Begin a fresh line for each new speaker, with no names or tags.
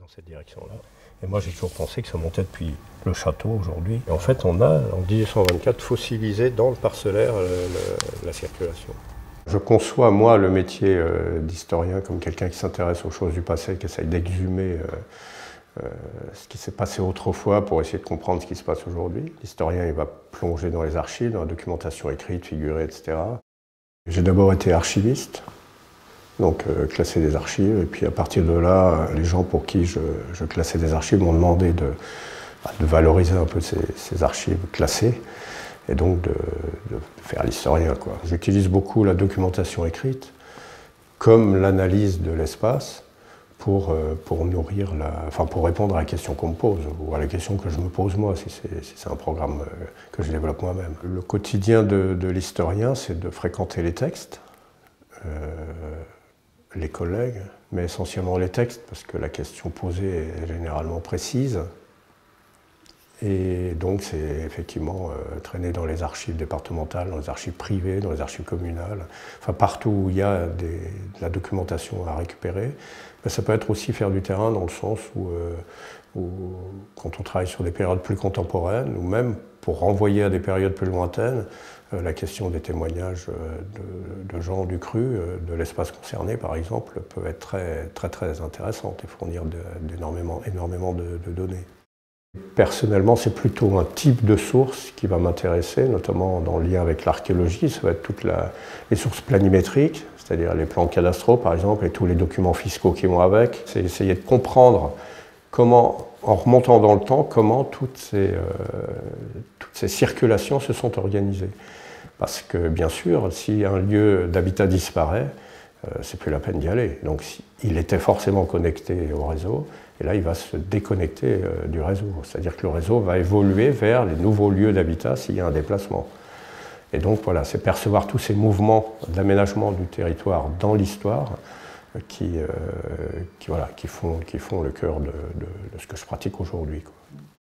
dans cette direction-là. Et moi, j'ai toujours pensé que ça montait depuis le château aujourd'hui. Et en fait, on a, en 1824, fossilisé dans le parcellaire la circulation. Je conçois, moi, le métier d'historien comme quelqu'un qui s'intéresse aux choses du passé, qui essaye d'exhumer ce qui s'est passé autrefois pour essayer de comprendre ce qui se passe aujourd'hui. L'historien, il va plonger dans les archives, dans la documentation écrite, figurée, etc. J'ai d'abord été archiviste, donc classer des archives, et puis à partir de là, les gens pour qui je classais des archives m'ont demandé de valoriser un peu ces archives classées, et donc de faire l'historien, quoi. J'utilise beaucoup la documentation écrite comme l'analyse de l'espace pour nourrir pour répondre à la question qu'on me pose, ou à la question que je me pose moi, si c'est un programme que je développe moi-même. Le quotidien de l'historien, c'est de fréquenter les textes, les collègues, mais essentiellement les textes, parce que la question posée est généralement précise. Et donc c'est effectivement traîner dans les archives départementales, dans les archives privées, dans les archives communales, enfin partout où il y a de la documentation à récupérer. Mais ça peut être aussi faire du terrain dans le sens où quand on travaille sur des périodes plus contemporaines, ou même pour renvoyer à des périodes plus lointaines, la question des témoignages de gens du cru, de l'espace concerné par exemple, peut être très intéressante et fournir énormément de données. Personnellement, c'est plutôt un type de source qui va m'intéresser, notamment dans le lien avec l'archéologie. Ça va être toutes les sources planimétriques, c'est-à-dire les plans cadastraux par exemple, et tous les documents fiscaux qui vont avec. C'est essayer de comprendre comment, en remontant dans le temps, comment toutes ces circulations se sont organisées. Parce que bien sûr, si un lieu d'habitat disparaît, c'est plus la peine d'y aller. Donc il était forcément connecté au réseau, et là il va se déconnecter du réseau. C'est-à-dire que le réseau va évoluer vers les nouveaux lieux d'habitat s'il y a un déplacement. Et donc voilà, c'est percevoir tous ces mouvements d'aménagement du territoire dans l'histoire qui font le cœur de ce que je pratique aujourd'hui.